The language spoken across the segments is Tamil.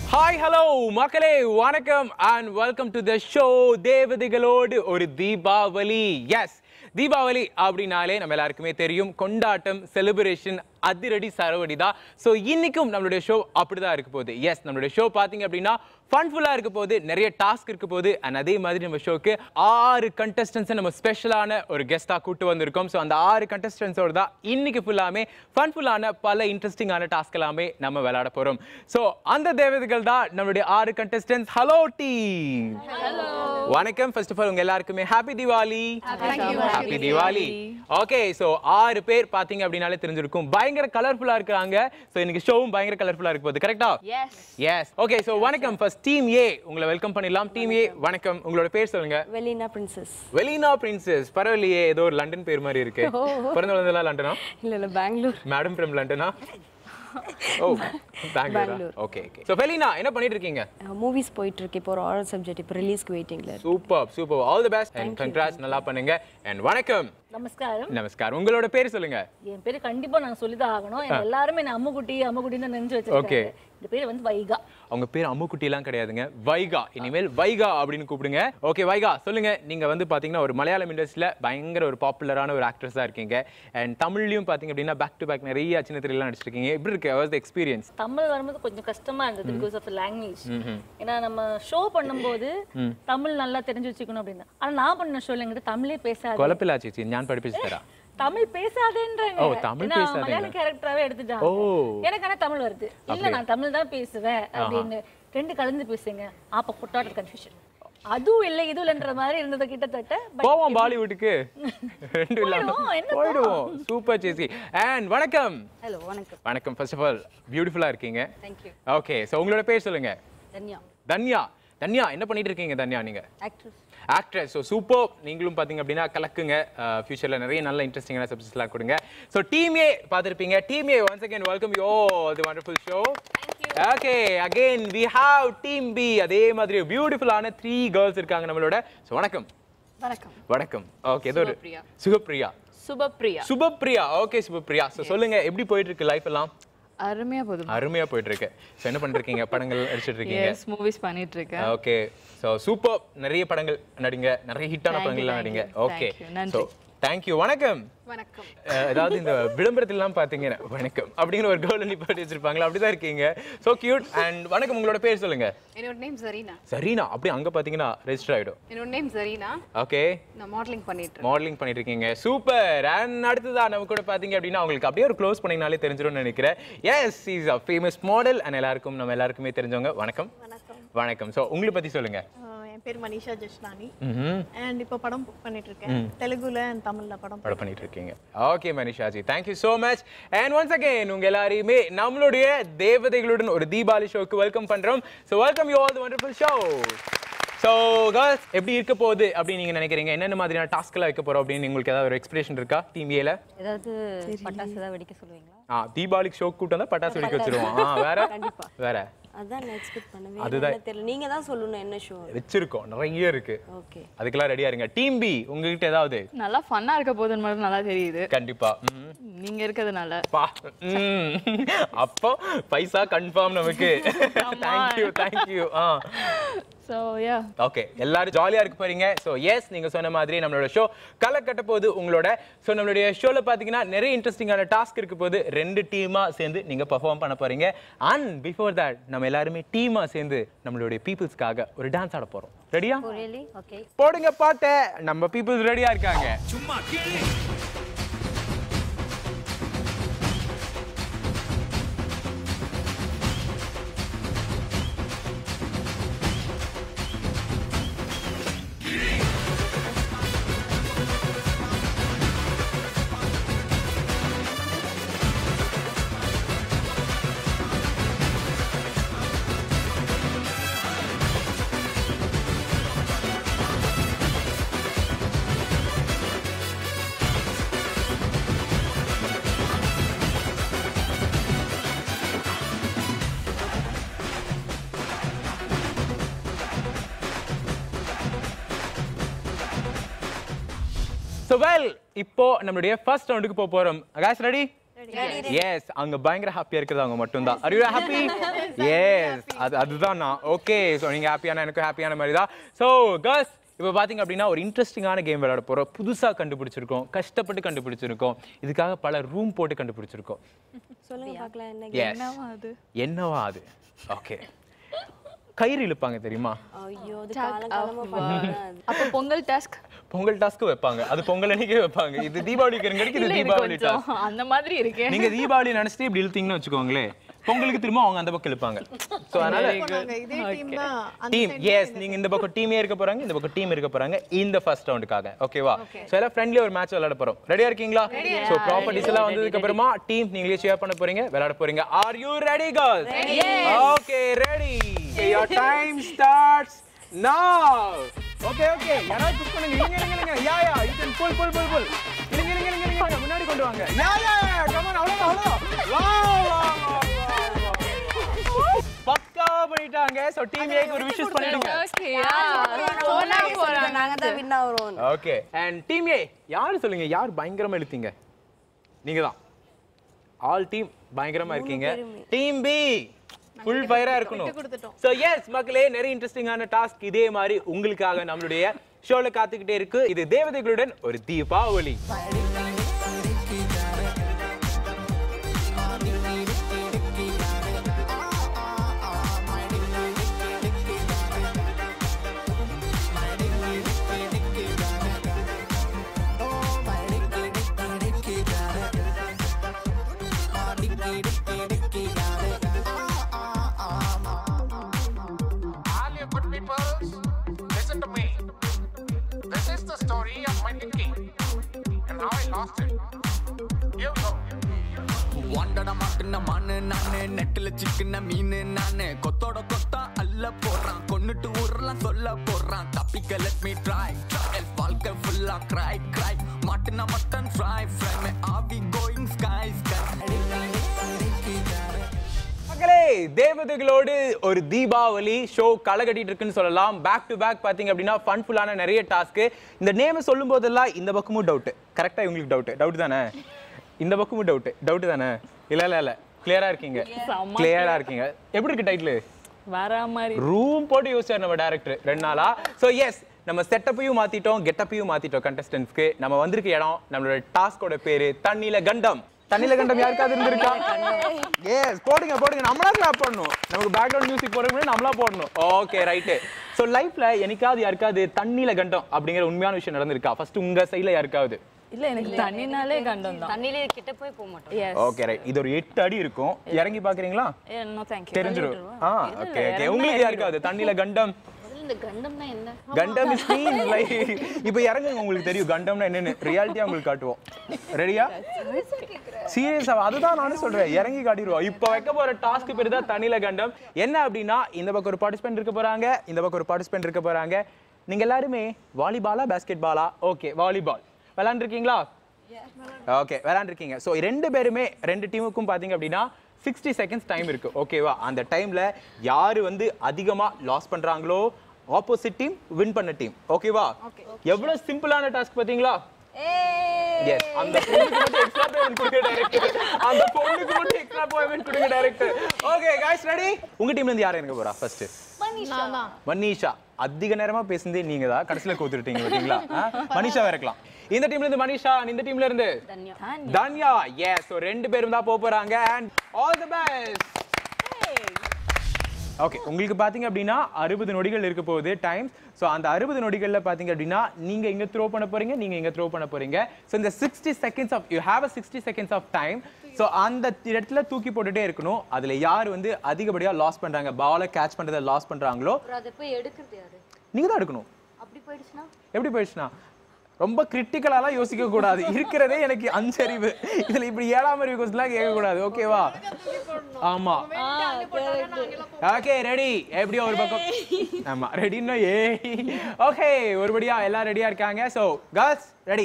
Hi, hello, மக்களே வணக்கம் and welcome to the show தேவதைகளோடு ஒரு தீபாவளி. Yes, தீபாவளி அப்படினாலே நம்ம எல்லாருக்குமே தெரியும் கொண்டாட்டம், செலிப்ரேஷன், அதிரடி சரவடி தான். ஸோ இன்னைக்கும் நம்மளுடைய ஷோ அப்படிதான் இருக்க போகுது. எஸ், நம்மளுடைய ஷோ பார்த்தீங்க அப்படின்னா ஃபன்ஃபுல்லாக இருக்க போகுது, நிறைய டாஸ்க் இருக்க போகுது. அண்ட் அதே மாதிரி நம்ம ஷோக்கு 6 கண்டஸ்டன்ஸை நம்ம ஸ்பெஷலான ஒரு கெஸ்ட்டாக கூட்டு வந்திருக்கோம். ஸோ அந்த 6 கண்டஸ்டன்ஸோடு தான் இன்னைக்கு ஃபுல்லாமே ஃபன்ஃபுல்லான பல இன்ட்ரெஸ்டிங்கான டாஸ்க் எல்லாமே நம்ம விளையாட போகிறோம். ஸோ அந்த தேவதைகள் தான் நம்மளுடைய 6 கண்டஸ்டன்ஸ். ஹலோ டீம், வணக்கம். ஃபர்ஸ்ட் ஆஃப் ஆல் உங்க எல்லாருக்குமே happy Deepavali. Happy Deepavali. Okay, so 6 பேர் பார்த்தீங்க அப்படின்னாலே தெரிஞ்சிருக்கும், பயங்கர கலர்ஃபுல்லா இருக்காங்க. ஸோ இன்னைக்கு ஷோவும் பயங்கர கலர்ஃபுல்லா இருக்க போகுது. கரெக்டா? எஸ். ஓகே, ஸோ வணக்கம். ஃபர்ஸ்ட் டீம் ஏ உங்களை வெல்கம் பண்ணிடலாம். டீம் ஏ வணக்கம். உங்களோட பேர் சொல்லுங்க. Valina princess. Valina princess. பரவாயில்லையே, ஏதோ ஒரு லண்டன் பேர் மாதிரி இருக்கு. பிறந்த வளர்ந்ததெல்லாம் லண்டனா? இல்ல பெங்களூர். மேடம் ஃப்ரம் லண்டனா? Oh, Bangalore. Okay okay. So Valina என்ன பண்ணிட்டு இருக்கீங்க? மூவிஸ் போயிட்டு இருக்கு. இப்போ ஒரு ஆரல் சப்ஜெக்ட் இப்போ ரிலீஸ்க்கு வெயிட்டிங்ல இருக்கு. Super super. All the best and congrats. நல்லா பண்ணுங்க. அண்ட் வணக்கம். நமஸ்காரம். நமஸ்காரம். உங்களோட பேர் சொல்லுங்க. என் பேரு கண்டிப்பா நான் சொல்லிதான் ஆகணும். எல்லாருமே நான் அம்முக்குட்டின்னு நினைச்சு வச்சிருக்காங்க. இந்த பேர் வந்து வைகா. அவங்க பேர் அம்முக்குட்டி எல்லாம் கிடையாதுங்க, வைகா. இனிமேல் வைகா அப்படின்னு கூப்பிடுங்க. ஓகே வைகா, சொல்லுங்க. நீங்க வந்து பாத்தீங்கன்னா ஒரு மலையாளம் இண்டஸ்ட்ரியில பயங்கர ஒரு பாப்புலரான ஒரு ஆக்ட்ரஸா இருக்கீங்க. அண்ட் தமிழ்லயும் பாத்தீங்க அப்படின்னா பேக் டு பேக் நிறைய சின்ன திரையெல்லாம் நடிச்சிருக்கீங்க. எப்படி இருக்கு வாஸ் தி எக்ஸ்பீரியன்ஸ்? தமிழ் வரும்போது கொஞ்சம் கஷ்டமா இருந்தது பிகாஸ் ஆஃப் லாங்குவேஜ். ஏன்னா நம்ம ஷோ பண்ணும்போது தமிழ் நல்லா தெரிஞ்சு வச்சுக்கணும் அப்படின்னா, ஆனா நான் பண்ண ஷோல எங்கிட்ட தமிழே பேசாது. கொலப்பிலாச்சி ഞാൻ പഠിപ്പിച്ചു തരാം. தமிழ் பேசாதேன்றாங்க. ஓ, தமிழ் பேசாதே. மலையாள கேரக்டராவே எடுத்துட்டாங்க. எனக்கு ஆனா தமிழ் வருது. இல்ல நான் தமிழ் தான் பேசுவேன் அப்படின்னு ரெண்டு கலந்து பேசுங்க. அப்ப கொட்டாட்ட கன்ஃபியூஷன். அதுவும் இல்லை இதுவும் இல்லைன்ற மாதிரி இருந்தது கிட்டத்தட்ட. போவோம் பாலிவுட்டுக்கு. ரெண்டு இல்லாம போயிடுவோம். சூப்பர் சேசி. அண்ட் வணக்கம். ஹலோ வணக்கம். வணக்கம். ஃபர்ஸ்ட் ஆஃப் ஆல் பியூட்டிஃபுல்லா இருக்கீங்க. Thank you. ஓகே, சோ உங்களோட பேர் சொல்லுங்க. தன்யா. தன்யா. தன்யா என்ன பண்ணிட்டு இருக்கீங்க தன்யா நீங்க? ஆக்ட்ரஸ். ஆக்ட்ரஸ். So super. நீங்களும் பார்த்தீங்க அப்படின்னா கலக்குங்க. ஃபியூச்சரில் நிறைய நல்ல இன்ட்ரெஸ்டிங்கான சப்ஜெக்ட்ஸ்லாம் கொடுங்க. ஸோ டீம் ஏ பார்த்துருப்பீங்க. Team A once again welcome you all the wonderful show. Okay, again we have team B. அதே மாதிரி பியூட்டிஃபுல்லான 3 கேர்ள்ஸ் இருக்காங்க நம்மளோட. ஸோ வணக்கம். வணக்கம். வணக்கம். ஓகே, ஏதோ ஒரு சுகப்பிரியா. சுபப்பிரியா. சுபப்பிரியா. ஓகே சுபப்பிரியா. ஸோ சொல்லுங்க, எப்படி போயிட்டு இருக்கு லைஃப் எல்லாம்? அருமையா போகுது. அருமையா போயிட்டு இருக்கு. ஸோ என்ன பண்ணிருக்கீங்க? படங்கள் அடிச்சிட்டு இருக்கீங்க? எஸ், மூவிஸ் பண்ணிட்டு இருக்கேன். Okay, so super. நிறைய படங்கள் நடிங்க, நிறைய ஹிட்டான படங்கள்லாம் நடிங்க. Okay, so thank you. வணக்கம். வணக்கம். அதாவது இந்த விளம்பரத்திலாம் பார்த்தீங்கன்னா வணக்கம் அப்படிங்கிற ஒரு கேர்ள் நிப்பாட்டி வச்சிருப்பாங்களா, அப்படிதான் இருக்கீங்க. So cute. அண்ட் வணக்கம். உங்களோட பேர் சொல்லுங்க. என்னோட நேம் ஜரீனா. சரினா. அப்படி அங்க பாத்தீங்கன்னா ரெஜிஸ்டர் ஆயிடும். என்னோட நேம் ஜரீனா. ஓகே, நான் மாடலிங் பண்ணிட்டு இருக்கேன். மாடலிங் பண்ணிட்டு இருக்கீங்க. சூப்பர். அண்ட் அடுத்ததா நம்ம கூட பாத்தீங்க அப்படின்னா உங்களுக்கு அப்படியே ஒரு க்ளோஸ் பண்ணீங்கனாலே தெரிஞ்சிரும்னு நினைக்கிறேன். Yes, is a famous model and நம்ம எல்லாருக்குமே தெரிஞ்சவங்க. வணக்கம். வணக்கம். வணக்கம். ஸோ உங்களை பத்தி சொல்லுங்க. என் பேர் மனிஷா ஜஷ்னானி. அண்ட் இப்போ படம் பண்ணிட்டு இருக்கேன். தெலுங்குல அண்ட் தமிழ்ல படம் பண்ணிட்டு இருக்கீங்க. Okay Manishaji, thank you so much. And once again உங்க எல்லாரையுமே நம்மளுடைய தேவதைகளுடன் ஒரு தீபாவளி ஷோக்கு வெல்கம் பண்றோம். So welcome you all the wonderful show. So girls, எப்படி இருக்க போகுது அப்படின்னு நீங்க நினைக்கிறீங்க? என்னென்ன மாதிரியான டாஸ்க்லாம் வைக்க போறோம் அப்படின்னு உங்களுக்கு ஏதாவது ஒரு எக்ஸ்பிரேஷன் இருக்கா? டீம் ஏல ஏதாவது பட்டாசு ஏதாவது வெடிக்க சொல்லுவீங்களா? தீபாவளி ஷோ கூட்டம் தான் பட்டாசு வெடிக்க வச்சிருவோம். வேற வேற அதான் நான் எக்ஸ்பெக்ட் பண்ணவே இல்லை. தெரியல, நீங்க தான் சொல்லணும் என்ன ஷோ வச்சிருக்கோம். நிறைய இருக்கு. ஓகே, அதுக்கெல்லாம் ரெடியா இருங்க. டீம் பி உங்ககிட்ட ஏதாவது? நல்லா ஃபன்னா இருக்க போகுதுன்னு மட்டும் நல்லா தெரியுது. கண்டிப்பா நீங்க இருக்கிறதுனால. அப்போ பைசா கன்ஃபார்ம் நமக்கு. Thank you thank you. So ya, okay, எல்லாரும் ஜாலியா இருக்க போறீங்க. ஸோ எஸ், நீங்க சொன்ன மாதிரி நம்மளோட ஷோ களை கட்ட போது உங்களோட. ஸோ நம்மளுடைய ஷோல பாத்தீங்கன்னா நிறைய இன்ட்ரெஸ்டிங்கான டாஸ்க் இருக்க போது 2 டீமா சேர்ந்து நீங்க பெர்ஃபார்ம் பண்ண போறீங்க. அண்ட் பிஃபோர் தட் நம்ம எல்லாருமே டீமா சேர்ந்து நம்மளுடைய பீப்புள்ஸ்க்காக ஒரு டான்ஸ் ஆட போறோம். ரெடியா? ஓகே, போடுங்க பாட்ட. நம்ம பீப்புள்ஸ் ரெடியா இருக்காங்க. சும்மா கேளு. So well, இப்போ நம்மளுடைய ஃபர்ஸ்ட் ரவுண்டுக்கு போறோம். guys ready? எஸ் அங்க பயங்கர ஹாப்பியா இருக்கிறது அவங்க மட்டும் தான். Are you happy? எஸ் அதுதான் நான். ஓகே சோ நீங்க ஹாப்பியான எனக்கு ஹாப்பியான மாதிரி தான். சோ गर्ल्स இப்போ பாத்தீங்க அப்படின்னா ஒரு இன்ட்ரெஸ்டிங்கான கேம் விளையாட போறோம். புதுசா கண்டுபிடிச்சிருக்கோம், கஷ்டப்பட்டு கண்டுபிடிச்சிருக்கோம், இதுக்காக பல ரூம் போட்டு கண்டுபிடிச்சிருக்கோம். சொல்லுங்க பார்க்கலாம் என்ன என்னவா அது? ஓகே கயிறு இழுப்பாங்க தெரியுமா? ஐயோ அது காலகாலமா பண்ணுவாங்க. அப்ப பொங்கல் டாஸ்க் பொங்கல் டாஸ்க் வைப்பாங்க. அது பொங்கல் அன்னைக்கே வைப்பாங்க. இது தீபாவளிக்கு கிடைக்குது. இது தீபாவளி டாஸ்க் அந்த மாதிரி இருக்கு. நீங்க தீபாவளி நினைச்சிட்டு இப்படி இழுத்தீங்கன்னு வச்சுக்கோங்களே, பொங்கலுக்கு திரும்ப அவங்க அந்த பக்கம் இழுப்பாங்க. சோ அதனால இதே டீம் தான் டீம் எஸ் நீங்க இந்த பக்கம் டீமே இருக்க போறாங்க, இந்த பக்கம் டீம் இருக்க போறாங்க இந்த ஃபர்ஸ்ட் ரவுண்டுக்காக. ஓகேவா? சோ எல்லாம் ஃப்ரெண்ட்லி ஒரு மேட்ச் விளையாட போறோம். ரெடியா இருக்கீங்களா? சோ ப்ராப்பர்ட்டிஸ் எல்லாம் வந்ததுக்கு அப்புறமா டீம் நீங்களே ஷேர் பண்ண போறீங்க, விளையாட போறீங்க. Are you ready girls? Okay ready. your time starts now. Okay யாராவது புஷ் பண்ணுங்க. இல்லங்க யா you can pull இல்லங்க முன்னாடி கொண்டு வாங்க. யா come on அவ்வளவுதான். பக்காவா பண்ணிட்டாங்க. சோ டீம் ஏக்கு ஒரு விஷஸ் பண்ணிடுங்க. நாங்க தான் வின் ஆவறோம். ஓகே and டீம் ஏ யார் சொல்லுங்க, யார் பயங்கரமா இழுத்தீங்க? நீங்க தான். ஆல் டீம் பயங்கரமா இருக்கீங்க. டீம் பி ஃபுல் ஃபயரா இருக்கணும். சோ எஸ் மக்களே, நிறைய இன்ட்ரெஸ்டிங்கான டாஸ்க் இதே மாதிரி உங்களுக்காக நம்மளுடைய ஷோல காத்துக்கிட்டே இருக்கு. இது தேவதைகளுடன் ஒரு Deepavali. Listen to me. This is the story of my thinking and how I lost it. You go. வாண்டட மாட்டுன மானு நானு, நெட்டில சிக்கன மீனு நானு, கொத்தோட கொத்தா அல்ல போடுறான், கொன்னுட்டு ஊரெல்லாம் சொல்ல போடுறான். தப்பிக்க let me try, வாழ்க்கை ஃபுல்லா cry மாட்டுன mutton fry me are we going sky மக்களே, தேவதைகளோடு ஒரு தீபாவளி ஷோ களை கட்டிட்டு இருக்குன்னு சொல்லலாம். பேக் டு பேக் பாத்தீங்க அப்படின்னா ஃபன்ஃபுல்லான நிறைய டாஸ்க். இந்த நேம் சொல்லும் போதெல்லாம் இந்த பக்கமும் டவுட். கரெக்டா உங்களுக்கு டவுட் தானே? இந்த பக்கமும் டவுட் தானே? இல்ல கிளியரா இருக்கீங்க. எப்படி இருக்கு டைட்டில்? வேற மாதிரி ரூம் போட்டு யோசிச்சார் நம்ம டைரக்டர் 2 நாளா. சோ எஸ் நம்ம செட்டப்பையும் மாத்திட்டோம், கெட்டப்பையும் மாத்திட்டோம். கண்டஸ்டன்ட்ஸ்க்கு நம்ம வந்திருக்க இடம், நம்மளோட டாஸ்கோட பேரு தண்ணில கண்டம். தண்ணில கண்டம் யாருக்காவது இருந்திருக்கா? எஸ் போடுங்க நம்மளா கிளாப் பண்ணணும். நமக்கு பேக்ரவுண்ட் மியூசிக் போடுறதுக்கு நம்மளா போடணும். Okay right. சோ லைஃப்ல என்னைக்காவது யாருக்காவது தண்ணில கண்டம் அப்படிங்கிற உண்மையான விஷயம் நடந்திருக்கா? ஃபர்ஸ்ட் உங்க சைடுல யாருக்காவது? இல்ல எனக்கு தண்ணினாலே கண்டம் தான். தண்ணில கிட்ட போய் போக மாட்டோம். Okay right. இது ஒரு 8 அடி இருக்கும். இறங்கி பாக்குறீங்களா? No thank you. தெரிஞ்சிரும். ஓகே உங்களுக்கு யாருக்காவது தண்ணில கண்டம்? இந்த கண்டம்னா என்ன? கண்டம் இஸ் மீன் லைக் இப்போ இறங்குங்க, உங்களுக்கு தெரியும் கண்டம்னா என்னன்னு ரியாலிட்டியா உங்களுக்கு காட்டுவோம். ரெடியா? சீரியஸா அதுதான் நானும் சொல்றேன், இறங்கி காட்டிடுவோம். இப்போ வைக்க போற டாஸ்க் பேரு தான் தண்ணில கண்டம். என்ன அப்படின்னா இந்த பக்கம் ஒரு பார்ட்டிசிபென்ட் இருக்க போறாங்க, இந்த பக்கம் ஒரு பார்ட்டிசிபென்ட் இருக்க போறாங்க. நீங்க எல்லாருமே வாலிபாலா பாஸ்கெட் பாலா? ஓகே வாலிபால் விளையாண்டுருக்கீங்களா? ஓகே விளையாண்டுருக்கீங்க. ஸோ 2 பேருமே 2 டீமுக்கும் பார்த்தீங்க அப்படின்னா 60 செகண்ட்ஸ் டைம் இருக்கு. ஓகேவா? அந்த டைம்ல யாரு வந்து அதிகமா லாஸ் பண்றாங்களோ ஆப்போசிட் டீம் வின் பண்ண டீம். ஓகேவா? எவ்வளவு சிம்பிளான டாஸ்க் பாத்தீங்களா? எஸ் அந்த பொண்ணுக்கு மட்டும் எக்ஸ்ட்ரா பேமெண்ட் கொடுங்க டைரக்டர். Okay guys ready? உங்க டீம்ல இருந்து யார் இறங்க போறா ஃபர்ஸ்ட்? மனிஷா. அதிக நேரமா பேசுனதே நீங்க தான், கடைசில கோத்துட்டீங்க பாத்தீங்களா? மனிஷா இறக்கலாம். இந்த டீம்ல இருந்து மனிஷா, இந்த டீம்ல இருந்து தன்யா. எஸ் சோ 2 பேரும் தான் போறாங்க and all the best. Okay உங்களுக்கு பாத்தீங்க அப்படின்னா 60 நொடிகள் இருக்க போகுது டைம். சோ அந்த 60 நொடிகள்ல பாத்தீங்க அப்படின்னா நீங்க இங்க த்ரோ பண்ண போறீங்க, நீங்க இங்க த்ரோ பண்ண போறீங்க. சோ இந்த 60 seconds of you have a 60 seconds of time. So அந்த இடத்துல தூக்கி போட்டுட்டே இருக்கணும். அதுல யார் வந்து அதிகப்படியா லாஸ் பண்றாங்க, பாலை கேட்ச் பண்றத லாஸ் பண்றாங்களோ அத போய் எடுக்கிறது யாரு? நீங்க தான் எடுக்கணும். அப்படி போயிடுச்சுனா? எப்படி போயிடுச்சுனா? ரொம்ப கிரிட்டிக்கலாலாம் யோசிக்க கூடாது. இருக்கிறதே எனக்கு 5 அறிவு. இதுல இப்படி 7ஆம் அறிவு क्वेश्चनலாம் கேட்க கூடாது. ஓகேவா? ஆமா. Okay ready? எப்படியோ ஒரு பக்கம் ஆமா ரெடின்னா ஓகே ஒருபடியா எல்லாம் ரெடியா இருக்காங்க. So girls ready?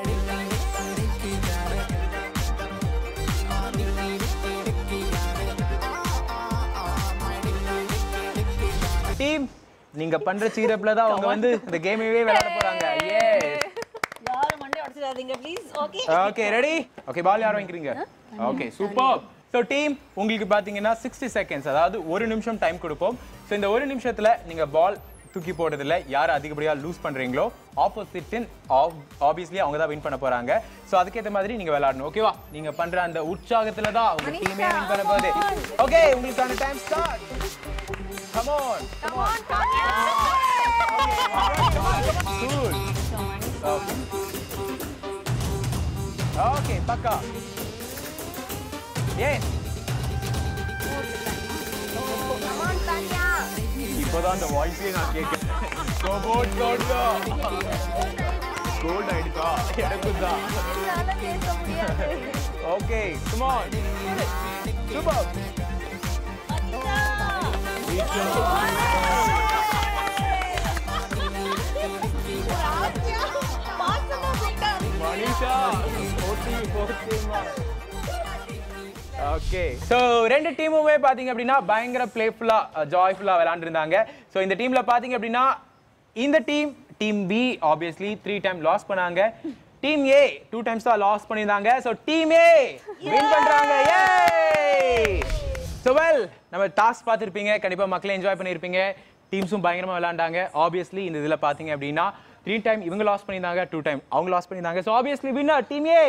டீம் நீங்க பண்ற சீரப்ல தான் அவங்க வந்து இந்த கேமையே விளையாட போறாங்க. எஸ் யாரும் மண்டை உடைச்சிடாதீங்க please. Okay okay ready? Okay ball யார் வாங்குறீங்க? Okay super. ஸோ டீம் உங்களுக்கு பார்த்தீங்கன்னா 60 செகண்ட்ஸ், அதாவது 1 நிமிஷம் டைம் கொடுப்போம். ஸோ இந்த 1 நிமிஷத்துல நீங்க பால் தூக்கி போடுறதுல யார் அதிகப்படியாக லூஸ் பண்றீங்களோ ஆப்போசிட் ஆப்வியஸ்லி அவங்க தான் வின் பண்ண போறாங்க. ஸோ அதுக்கேற்ற மாதிரி நீங்க விளையாடணும். ஓகேவா? நீங்க பண்ற அந்த உற்சாகத்துல தான் உங்க டீமே வின் பண்ண போகுது. ஓகே, உங்களுக்கான time start. Come on come on. Cool. Okay பக்கா. Yes. இப்போதான் அந்த வாய்ஸே நான் கேட்கிறேன். கோல்ட் ஆயிடுச்சா? எனக்கும் தான். Okay come on. Super. Manisha 40 okay. So ரெண்டு டீமுமே பார்த்தீங்க அப்படின்னா பயங்கர பிளேஃபுல்லாக ஜாய்ஃபுல்லாக விளையாண்டுருந்தாங்க. ஸோ இந்த டீமில் பார்த்தீங்க அப்படின்னா இந்த team B obviously 3 time loss பண்ணாங்க. டீம் ஏ 2 டைம்ஸ் தான் லாஸ் பண்ணியிருந்தாங்க. ஸோ டீம் ஏ வின் பண்ணுறாங்க. ஸோ வெல், நம்ம டாஸ்க் பார்த்துருப்பீங்க, கண்டிப்பாக மக்களே என்ஜாய் பண்ணியிருப்பீங்க. டீம்ஸும் பயங்கரமாக விளையாண்டாங்க. ஆப்வியஸ்லி இந்த இதில் பார்த்தீங்க அப்படின்னா 3 டைம் இவங்க லாஸ் பண்ணியிருந்தாங்க, 2 டைம் அவங்க லாஸ் பண்ணியிருந்தாங்க. So obviously winner team A.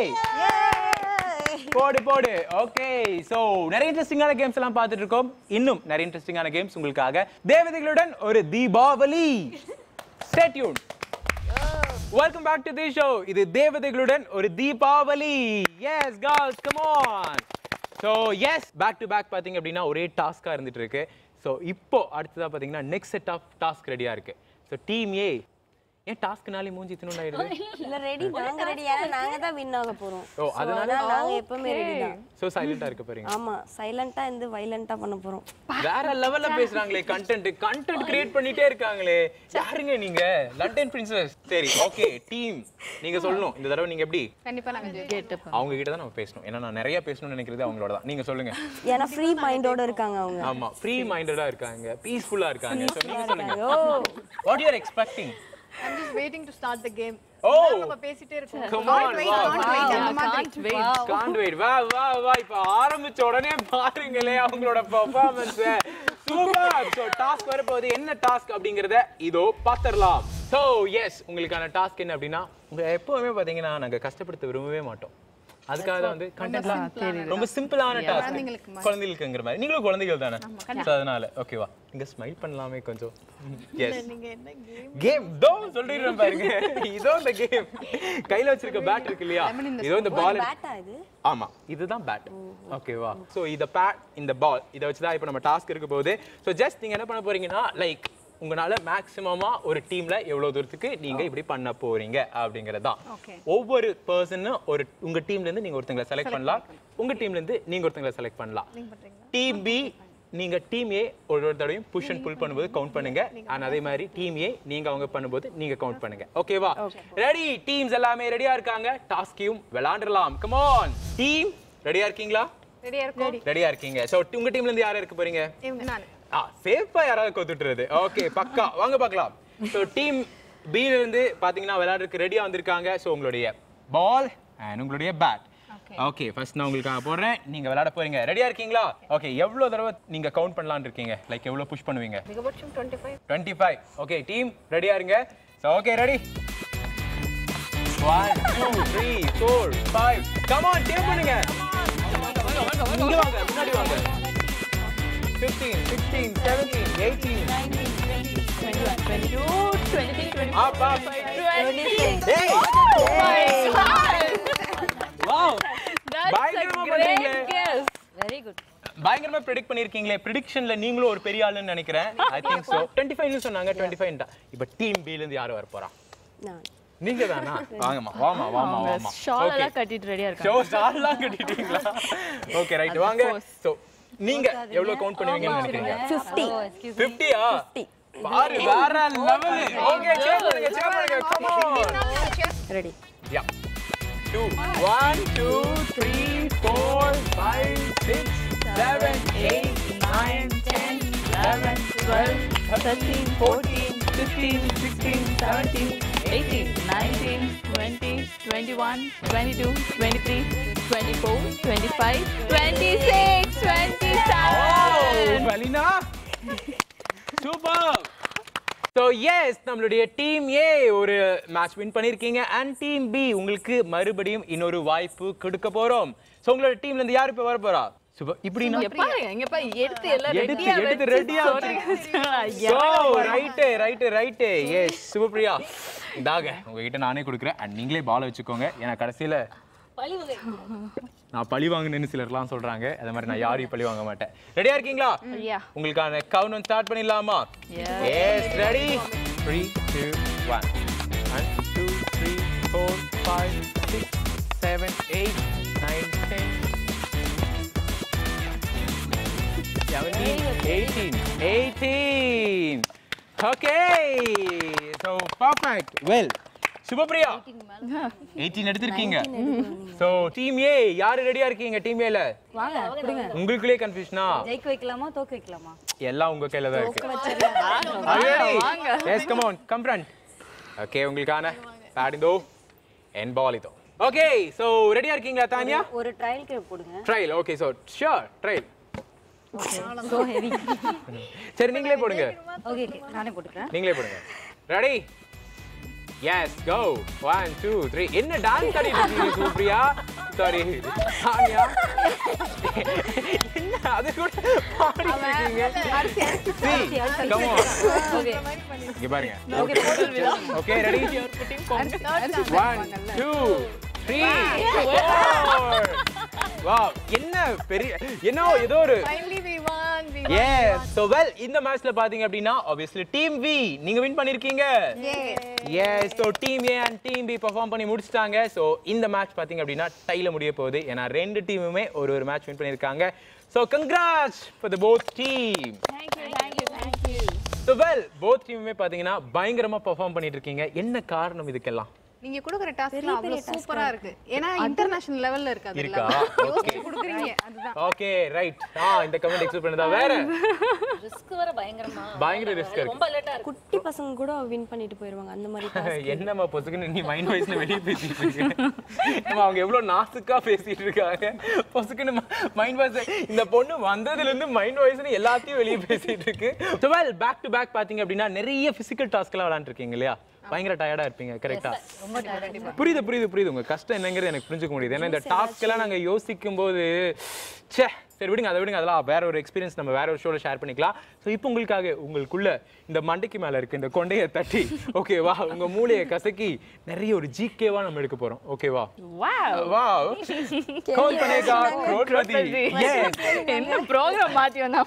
போடு. ஓகே, சோ நிறைய இன்ட்ரெஸ்டிங்கான கேம்ஸ் எல்லாம் பார்த்துட்டு இருக்கோம். இன்னும் நிறைய இன்ட்ரெஸ்டிங்கான கேம்ஸ் உங்களுக்காக தேவதைகளுடன் ஒரு Deepavali. Stay tuned. Welcome back to the show. இது தேவதைகளுடன் ஒரு Deepavali. Yes girls, come on. So yes, back to back பாத்தீங்க அப்படின்னா ஒரே டாஸ்கா இருந்துட்டு இருக்கு. சோ இப்போ அடுத்ததா பாத்தீங்கன்னா நெக்ஸ்ட் செட் ஆஃப் டாஸ்க் ரெடியா இருக்கு. சோ டீம் ஏ ஏன் டாஸ்க்னாலே மூஞ்சி தின்னு ஆயிடுது? இல்ல ரெடி, நாங்க ரெடியா, நாங்க தான் வின் ஆக போறோம். ஓ அதனால நாங்க எப்பவுமே ரெடி தான். சோ சைலண்டா இருக்க போறீங்க. ஆமா, சைலண்டா இருந்து வயலண்டா பண்ண போறோம். வேற லெவல்ல பேசுறாங்களே, கண்டென்ட் கிரியேட் பண்ணிட்டே இருக்காங்களே. யாருங்க நீங்க? London princess. சரி ஓகே டீம், நீங்க சொல்லணும் இந்த தடவை நீங்க எப்படி? கண்டிப்பா நாங்க கேட்டோம். அவங்க கிட்ட தான் நம்ம பேசணும். ஏன்னா நான் நிறைய பேசணும்னு நினைக்கிறது அவங்களோட தான். நீங்க சொல்லுங்க. ஏன்னா ஃப்ரீ மைண்டோட இருக்காங்க அவங்க. ஆமா, ஃப்ரீ மைண்டடா இருக்காங்க, பீஸ்ஃபுல்லா இருக்காங்க. சோ நீங்க சொல்லுங்க. What you are expecting? I'm just waiting to start the game. Oh, நம்ம பேசிட்டே இருக்கோம். come on, can't wait. வா இப்ப ஆரம்பிச்ச உடனே பாருங்களே அவங்களோட பெர்ஃபார்மன்ஸ். சூப்பர். சோ டாஸ்க் வர போகுது. என்ன டாஸ்க் அப்படிங்கறத இதோ பாத்துறலாம். சோ எஸ், உங்களுக்கான டாஸ்க் என்ன அப்படின்னா, உங்க எப்பவுமே பாத்தீங்கன்னா நாங்க கஷ்டப்படுத்த விரும்பவே மாட்டோம். அதுக்காக தான் வந்து கண்டென்ட்லாம் ரொம்ப சிம்பிளான டாஸ்க், குழந்தைகளுக்குங்கிற மாதிரி. நீங்களும் குழந்தைகள் தானே, சோ அதனால ஓகேவா? நீங்க ஸ்மைல் பண்ணலாமே கொஞ்சம். எஸ், நீங்க என்ன கேம் தோ சொல்லிடுறேன் பாருங்க. இதோ இந்த கேம். கையில வச்சிருக்க பேட் இருக்கு இல்லையா, இதோ இந்த பால். பேட்டா இது? ஆமா, இதுதான் பேட். ஓகேவா? சோ இந்த பேட், இந்த பால், இத வச்சு தான் இப்போ நம்ம டாஸ்க் இருக்க போகுது. சோ ஜஸ்ட் நீங்க என்ன பண்ண போறீங்கன்னா, லைக் உங்களால மேக்ஸிமமா ஒரு டீம்ல எவ்வளவு தூரத்துக்கு நீங்க இப்படி பண்ண போறீங்க அப்படிங்கறதுதான். ஒவ்வொரு பர்சனும் ஒரு உங்க டீம்ல இருந்து நீங்க ஒருத்தங்களை செலக்ட் பண்ணலாம், உங்க டீம்ல இருந்து நீங்க ஒருத்தங்களை செலக்ட் பண்ணலாம். டீம் பி நீங்க டீம் ஏ ஒரு தடவையும் புஷ் அண்ட் புல் பண்ணும்போது கவுண்ட் பண்ணுங்க. அண்ட் அதே மாதிரி டீம் ஏ நீங்க அவங்க பண்ணும்போது நீங்க கவுண்ட் பண்ணுங்க. ஓகேவா? ரெடி? டீம்ஸ் எல்லாமே ரெடியா இருக்காங்க. டாஸ்கையும் விளையாடலாம். கம் ஆன் டீம், ரெடியா இருக்கீங்களா? ரெடியா இருக்கீங்க. சோ உங்க டீம்ல இருந்து யாரை இருக்க போறீங்க? நானு. சேஃபா யாராவது கொத்துட்டுறது. ஓகே பக்கா, வாங்க பார்க்கலாம். சோ டீம் பி ல இருந்து பாத்தீங்கன்னா விளையாடுறதுக்கு ரெடியா வந்திருக்காங்க. சோ உங்களுடைய பால் அண்ட் உங்களுடைய பேட். ஓகே ஃபர்ஸ்ட் நான் உங்களுக்கு போடுறேன், நீங்க விளையாட போறீங்க. ரெடியா இருக்கீங்களா? ஓகே, எவ்வளவு தடவை நீங்க கவுண்ட் பண்ணலாம்னு இருக்கீங்க? லைக் எவ்வளவு புஷ் பண்ணுவீங்க? அதிகபட்சம் 25. ஓகே டீம் ரெடியா இருங்க. So okay ready? 1 2 3 4 5 come on, tap பண்ணுங்க. இங்க வாங்க, முன்னாடி வாங்க. 15 16 17 18 19 20 21 22 23 24 up 26 hey oh my god wow that's a great guess. Very good. பயங்கரமா predict பண்ணிருக்கீங்களே. prediction-ல நீங்களும் ஒரு பெரிய ஆளுன்னு நினைக்கிறேன். I think so. 25 ன்னு சொன்னாங்க, 25 டா. இப்போ டீம் B ல இருந்து யார் வர போறா? நான். நீங்க தானா? வாங்கம்மா வாமா. ஷால் எல்லாம் கட்டிட்டு ரெடியா இருக்காங்க. ஷால் எல்லாம் கட்டிட்டீங்களா? ஓகே ரைட், வாங்க. சோ நீங்க எவ்வளவு கவுண்ட் பண்ணுவீங்கன்னு நினைக்கிறீங்க? 50 ஆ? பாரு வேற லெவல். ஓகே சேஞ்ச் பண்ணுங்க. Come on. Ready? Ya. 2 1 2 3 4 5 6 7 8 9 10 11 12 13 14 15, 16, 17, 18, 19, 20, 21, 22, 23, 24, 25, 26, 27. Valina, super. So yes, நம்மளுடைய டீம் ஏ ஒரு மேட்ச் வின் பண்ணியிருக்கீங்க அண்ட் டீம் பி உங்களுக்கு மறுபடியும் இன்னொரு வாய்ப்பு கொடுக்க போறோம். ஸோ உங்களோட டீம்ல இருந்து யார் இப்போ வர போறா? சூப்பர். இப்படி இங்க பாருங்க, இங்க பாரு, எடுத்து எல்லாம் எடுத்து ரெடியா ரைட். எஸ் சுப்ரியா, இதாக உங்ககிட்ட நானே கொடுக்குறேன் அண்ட் நீங்களே பால் வச்சுக்கோங்க. ஏன்னா கடைசியில நான் பழி வாங்கினேன்னு சிலர்லாம் சொல்றாங்க. அதே மாதிரி நான் யாரையும் பழி வாங்க மாட்டேன். ரெடியா இருக்கீங்களா? உங்களுக்கான கவுண்ட் டவுன் ஸ்டார்ட் பண்ணிடலாமா? Yes ready. 3 2 1 1 2 3 4 5 6 7 8 9 10 17 18. Okay, so perfect. Well, Subhapriya 18 எடுத்திருக்கீங்க. சோ டீம் ஏ யாரு ரெடியா இருக்கீங்க? டீம் ஏல வாங்க கொடுங்க. உங்களுக்குள்ளே கன்ஃபியூஷனா? ஜெயிக்க வைக்கலாமா தோக்க வைக்கலாமா? எல்லாம் உங்க கையில தான் இருக்கு. வாங்க. Yes come on, come front. Okay, உங்களுக்கான பேட் இதோ என் பால் இதோ. ஓகே, சோ ரெடியா இருக்கீங்களா தானியா? ஒரு ட்ரையலுக்கு போடுங்க. Trial. Okay, so sure trial. So heavy. சரி நீங்களே போடுங்க. ஓகே நானே போட்டுக்கிறேன். நீங்களே போடுங்க. ரெடி? Yes, go. 1 2 3. என்ன டான்ஸ் ஆடிட்டு இருக்கீங்க சுப்ரியா? சாரி தானியா. என்ன அது கூட பாடிட்டு இருக்கீங்க? Come on. ஓகே. இங்க பாருங்க. ஓகே போடுங்க. Okay, ready? 1 2 3 4. Wow, என்ன பெரிய ஏதோ ஒரு Finally we won. Yes, so well இந்த மேட்ச்ல பாத்தீங்க அப்படினா obviously team V நீங்க வின் பண்ணிருக்கீங்க. Yes, so team A and team B perform பண்ணி முடிச்சிட்டாங்க. So இந்த மேட்ச் பாத்தீங்க அப்படினா டைல முடிய போகுது. ஏனா ரெண்டு டீமுமே ஒரு மேட்ச் வின் பண்ணிருக்காங்க. So congrats for the both team. Thank you. So well both டீமுமே பாத்தீங்கன்னா பயங்கரமா பெர்ஃபார்ம் பண்ணிட்டு இருக்கீங்க. என்ன காரணம் இதுக்கெல்லாம்? நீங்க கொடுக்குற டாஸ்க்லாம் அவ்வளவு சூப்பரா இருக்கு. ஏன்னா இன்டர்நேஷனல் லெவல்ல இருக்கு அது. இருக்கா? யோசிச்சு கொடுக்குறீங்க அதுதான். Okay right. இந்த கமெண்ட் எக்ஸ்பெக்ட் பண்ணதா வேற. ரிஸ்க் வர பயங்கர ரிஸ்க் இருக்கு. ரொம்ப லேட்டா இருக்கு. குட்டி பசங்க கூட வின் பண்ணிட்டு போயிடுவாங்க அந்த மாதிரி டாஸ்க். என்னம்மா பொசுக்குன்னு நீ மைண்ட் வாய்ஸ்ல வெளிய பேசிட்டு இருக்க? அவங்க எவ்வளவு நாசுக்கா பேசிட்டு இருக்காங்க. பொசுக்குன்னு மைண்ட் வாய்ஸ் இந்த பொண்ணு வந்ததுல இருந்து மைண்ட் வாய்ஸ்னு எல்லாத்தையும் வெளிய பேசிட்டு இருக்கு. So well back to back பாத்தீங்க அப்படினா நிறைய physical டாஸ்க் எல்லாம் விளையாண்டு இருக்கீங்க இல்லையா? பயங்கர டயர்டா இருப்பீங்க கரெக்ட்டா? புரியுது உங்க கஷ்டம் என்னங்கிறது எனக்கு புரிஞ்சுக்க முடியுது. ஏன்னா இந்த டாஸ்க் எல்லாம் நாங்க யோசிக்கும் போது சரி விடுங்க அதெல்லாம் வேற ஒரு எக்ஸ்பீரியன்ஸ் நம்ம வேற ஒரு ஷோல ஷேர் பண்ணிக்கலாம். ஸோ இப்போ உங்களுக்குள்ள இந்த மண்டைக்கு மேல இருக்கு இந்த கொண்டையை தட்டி ஓகேவா உங்க மூளையை கசக்கி நிறைய ஒரு ஜிகேவா நம்ம எடுக்க போறோம். ஓகேவா? வாவ் கவுன் பண்ணேகா கரோட்பதி. எஸ் என்ன ப்ரோகிராம் மாத்தி வந்தா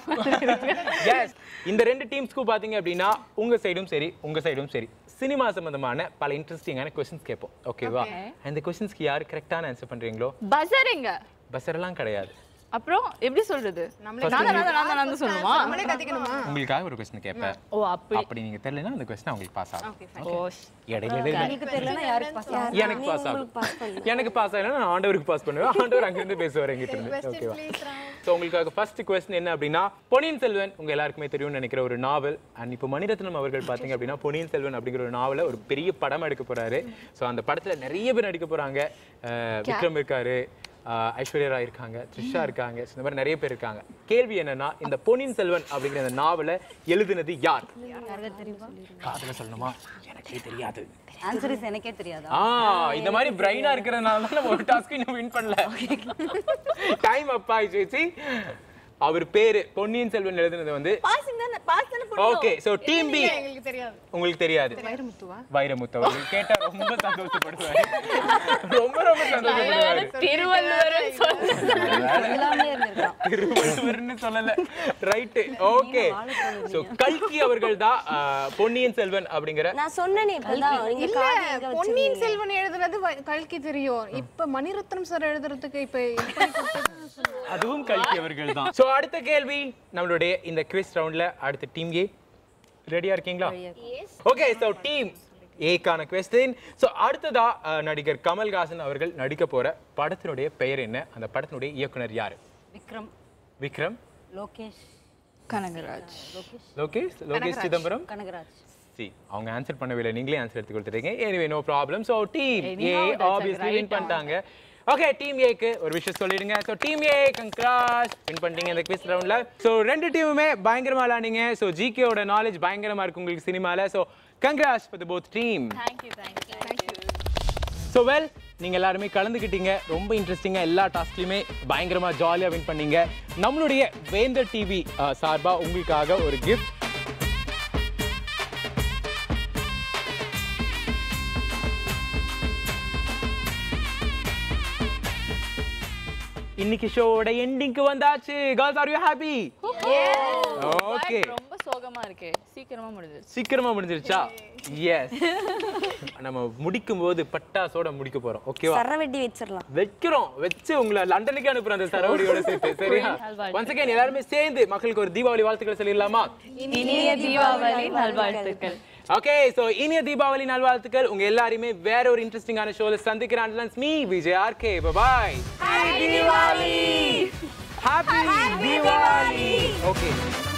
எஸ் இந்த ரெண்டு டீம்ஸ்க்கு பாத்தீங்க அப்படின்னா உங்க சைடும் சரி சினிமா சம்பந்தமான பல இன்ட்ரெஸ்டிங்கான क्वेश्चंस கேட்போம். ஓகேவா? அந்த क्वेश्चंஸ்க்கு யார் கரெக்டான ஆன்சர் பண்றீங்களோ பஸரிங்க பஸரெல்லாம் கிடையாது. அப்புறம் எப்படி சொல்றது? நான் சொல்லுமா? நம்மளே கத்திக்கணுமா? உங்களுக்காக ஒரு क्वेश्चन கேட்பேன். ஓ அப்படி நீங்க தெரியலனா அந்த क्वेश्चन உங்களுக்கு பாஸ் ஆகும். ஓ இடையில எனக்கு தெரியலனா யாருக்கு பாஸ் ஆகும்? எனக்கு பாஸ் ஆகும். எனக்கு பாஸ் ஆகலனா நான் ஆண்டவருக்கு பாஸ் பண்ணுவேன். ஆண்டவர் அங்க இருந்து பேசுவார் என்கிட்ட இருந்து. ஓகேவா? சோ உங்களுக்காக ஃபர்ஸ்ட் क्वेश्चन என்ன அப்படினா பொன்னியின் செல்வன் உங்க எல்லாருக்குமே தெரியும்னு நினைக்கிற ஒரு நாவல். அண்ட் இப்போ மணிரத்னம் அவர்கள் பாத்தீங்க அப்படினா பொன்னியின் செல்வன் அப்படிங்கிற ஒரு நாவலை ஒரு பெரிய படம் எடுக்க போறாரு. சோ அந்த படத்துல நிறைய பேர் நடிக்க போறாங்க. விக்ரம் இருக்காரு, ஐஸ்வர்யா ராய் இருக்காங்க, த்ரிஷா இருக்காங்க, இந்த மாதிரி நிறைய பேர் இருக்காங்க. கேள்வி என்னன்னா இந்த பொன்னியின் செல்வன் அப்படிங்கிற அந்த நாவலை எழுதினது யார்? காதுல சொல்லணுமா? எனக்கே தெரியாது. ஆன்சர் இஸ் எனக்கே தெரியாதா? இந்த மாதிரி பிரைனா இருக்கிறதுனால தான் நம்ம ஒரு டாஸ்க் இன்னும் வின் பண்ணல. டைம் அப் ஆயிடுச்சு. அவர் பேரு பொன்னியின் செல்வன் எழுதினது வந்து ஓகே. சோ டீம் பி உங்களுக்கு தெரியாது. வைரமுத்து அவர்கள் கேட்டா ரொம்ப சந்தோஷப்படுவாரு. ரொம்ப சந்தோஷப்படுவாரு. திருவள்ளுவர்னு சொல்லல. ரைட். ஓகே. சோ கல்கி அவர்கள் தான் பொன்னியின் செல்வன் அப்படிங்கிற நான் சொன்னேனே இப்பதான் நீங்க காது எங்க பொன்னியின் செல்வன் எழுதுனது கல்கி தெரியும். இப்ப மணிரத்னம் சார் எழுதுறதுக்கு இப்ப அதுவும் கல்கி அவர்கள் தான். சோ அடுத்த கேள்வி நம்மளுடைய இந்த குவிஸ் ரவுண்ட்ல அடுத்த டீம் ஏ ரெடியா இருக்கீங்களா? ஓகே. சோ டீம் ஏக்கான क्वेश्चन. சோ அடுத்ததா நடிகர் கமல்ஹாசன் அவர்கள் நடிக்க போற படத்தினுடைய பெயர் என்ன? அந்த படத்தினுடைய இயக்குனர் யாரு? விக்ரம், லோகேஷ் கனகராஜ், லோகேஷ் சிதம்பரம், கனகராஜ் see அவங்க ஆன்சர் பண்ணவே நீங்களே ஆன்சர் எடுத்து கொடுத்துட்டீங்க anyway no problem so team A obviously win பண்ணிட்டாங்க ஓகே டீம் ஏக்கு ஒரு விஷயம் சொல்லிடுங்க so team A congrats win பண்ணிட்டீங்க இந்த குவிஸ் ரவுண்ட்ல சோ ரெண்டு டீமுமே பயங்கரமா விளையாடுங்க சோ ஜிகே ஓட நாலேஜ் பயங்கரமா இருக்கு உங்களுக்கு சினிமால so congrats for the both team Thank you. So well நீங்க எல்லாரும் கலந்துக்கிட்டீங்க ரொம்ப இன்ட்ரெஸ்டிங்கா எல்லா டாஸ்க்லயுமே பயங்கரமா ஜாலியா வின் பண்ணீங்க நம்மளுடைய வேந்தர் டிவி சார்பா உங்களுக்காக ஒரு கிஃப்ட் இன்னைக்கு ஷோவோட எண்டிங்க்கு வந்தாச்சு girls are you happy okay ரொம்ப சோகமா இருக்கு சீக்கிரமா முடிஞ்சிருச்சா எஸ் நம்ம முடிக்கும்போது பட்டாசோட முடிக்க போறோம் ஓகேவா சரவெட்டி வச்சிரலாம் வச்சு உங்களை லண்டனுக்கு அனுப்புறோம் அந்த சரவடியோட சேர்த்து சரியா once again எல்லாரும் சேர்ந்து மக்களுக்கு ஒரு தீபாவளி வாழ்த்துக்கள் சொல்லிடலாமா இனிய தீபாவளி நல்வாழ்த்துக்கள் ஓகே சோ இனிய தீபாவளி நல்வாழ்த்துக்கள் உங்க எல்லாரையுமே வேற ஒரு இன்ட்ரெஸ்டிங்கான ஷோல சந்திக்கிறேன் until me Vijay RK bye happy Deepavali happy Diwali okay